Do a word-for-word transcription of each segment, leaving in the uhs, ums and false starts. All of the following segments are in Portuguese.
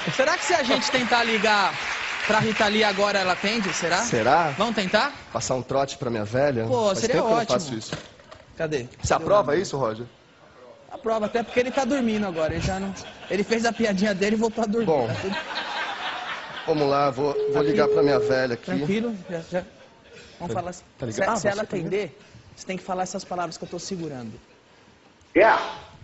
Será que se a gente tentar ligar pra Rita Lee agora ela atende? Será? Será? Vamos tentar? Passar um trote pra minha velha? Pô, Faz seria tempo que eu não ótimo. faço isso. Cadê? Você aprova isso, Roger? Aprova, até porque ele tá dormindo agora. Ele já não... Ele fez a piadinha dele e voltou a dormir. Bom, tá tudo... vamos lá, vou, vou ligar pra minha velha aqui. Tranquilo, já, já. Vamos Tá- falar. tá se ligado? Ah, se ela você tá ligado? atender, você tem que falar essas palavras que eu tô segurando. Yeah.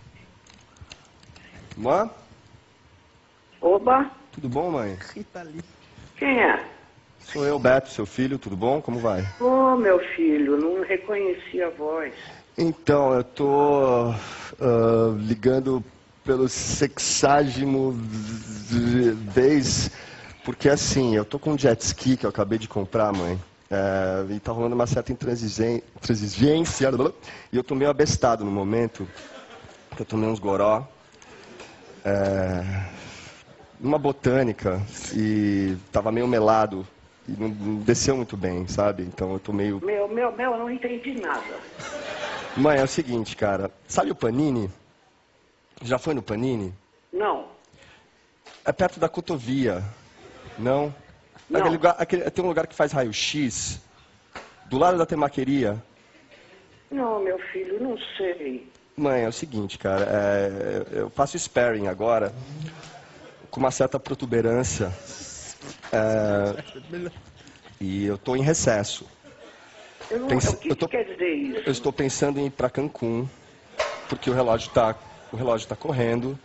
Mãe, Oba, tudo bom, mãe? Rita Lee. quem é? Sou eu, Beto, seu filho, tudo bom? Como vai? Ô, meu filho, não reconheci a voz. Então, eu tô ah, ligando pelo sexagimo vez, porque assim, eu tô com um jet ski que eu acabei de comprar, mãe, é, e tá rolando uma certa intransigen- intransigência, e eu tô meio abestado no momento, que eu tomei uns goró, é, numa botânica, e tava meio melado, e não, não desceu muito bem, sabe? Então eu tô meio... Meu, meu, meu, eu não entendi nada. Mãe, é o seguinte, cara, sabe o Panini? Já foi no Panini? Não, É perto da Cotovia, não? Não. Aquele lugar, aquele- tem um lugar que faz raio-x, do lado da temaqueria. não, meu filho, não sei. Mãe, é o seguinte, cara, é, eu faço sparring agora, com uma certa protuberância, é, e eu tô em recesso. Eu não, Pense- o que, eu tô- que quer dizer isso? Eu estou pensando em ir para Cancún, porque o relógio está o relógio tá correndo.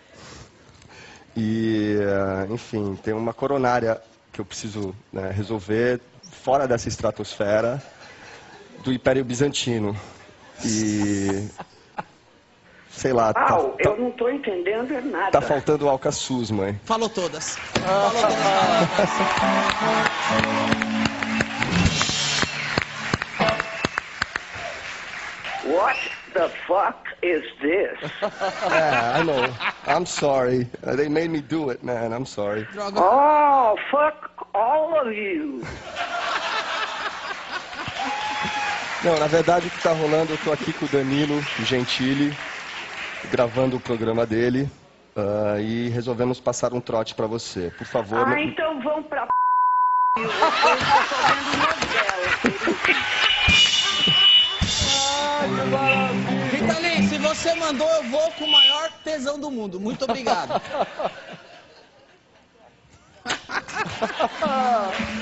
E, eh, enfim, tem uma coronária que eu preciso, né, resolver fora dessa estratosfera do Império Bizantino. E, sei lá, tá, Au, tá, eu não estou entendendo é nada. tá faltando o Alcaçuz, mãe. Falou todas. Falou todas as palavras. What the fuck is this? Yeah, I know. I'm sorry. Uh, they made me do it, man. I'm sorry. Droga. Oh, fuck all of you. Não, na verdade o que tá rolando, eu tô aqui com o Danilo Gentili, gravando o programa dele, ah, e resolvemos passar um trote pra você. Por favor, Ah, não- então vão pra p... Eu estou vendo novela. Rita Lee, se você mandou, eu vou com o maior tesão do mundo. Muito obrigado.